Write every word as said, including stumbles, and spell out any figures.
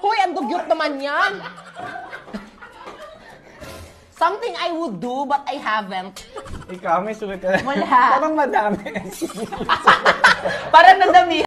Hoy, ang dugyot naman yan. Something I would do but I haven't. Ikaw, may sulit ka. Wala. Parang madami. Parang nadami.